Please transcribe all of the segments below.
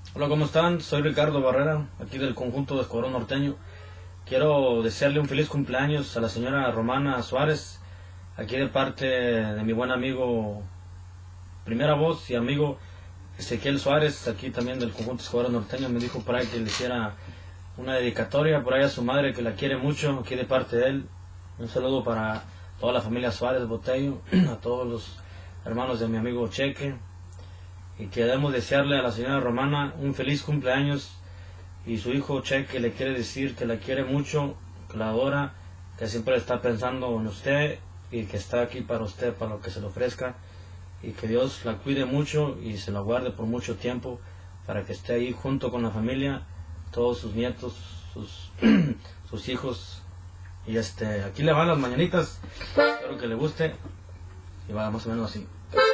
Hola, ¿cómo están? Soy Ricardo Barrera, aquí del conjunto de Escuadrón Norteño. Quiero desearle un feliz cumpleaños a la señora Romana Suárez, aquí de parte de mi buen amigo, primera voz y amigo Ezequiel Suárez, aquí también del conjunto Escuadrón Norteño. Me dijo por ahí que le hiciera una dedicatoria por ahí a su madre, que la quiere mucho, aquí de parte de él. Un saludo para toda la familia Suárez Botello, a todos los hermanos de mi amigo Cheque, y queremos desearle a la señora Romana un feliz cumpleaños, y su hijo Cheque le quiere decir que la quiere mucho, que la adora, que siempre está pensando en usted y que está aquí para usted, para lo que se le ofrezca, y que Dios la cuide mucho y se la guarde por mucho tiempo para que esté ahí junto con la familia, todos sus nietos, sus hijos. Y aquí le van las mañanitas, espero que le guste, y va más o menos así.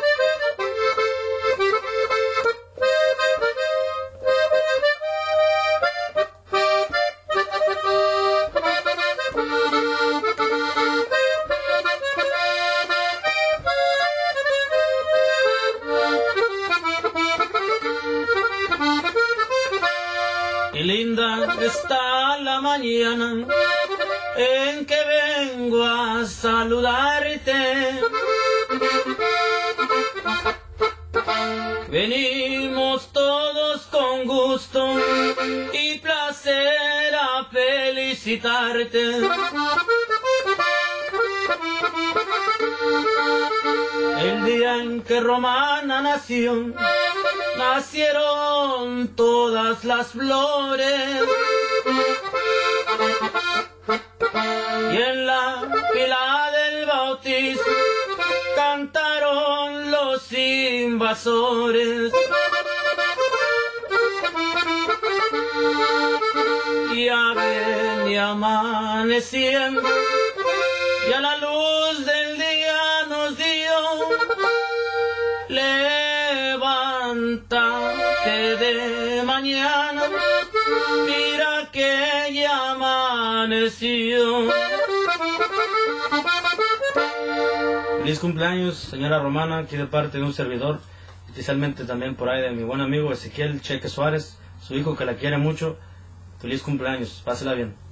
Y linda está la mañana en que vengo a saludarte. Venimos todos con gusto y placer a felicitarte. El día en que Romana nació, nacieron todas las flores, y en la pila del bautizo cantaron los invasores. Ya venía amaneciendo y a la luz del día nos dio: levántate de mañana, mira que ya amaneció. Feliz cumpleaños, señora Romana, aquí de parte de un servidor, especialmente también por ahí de mi buen amigo Ezequiel Cheque Suárez, su hijo que la quiere mucho. Feliz cumpleaños, pásela bien.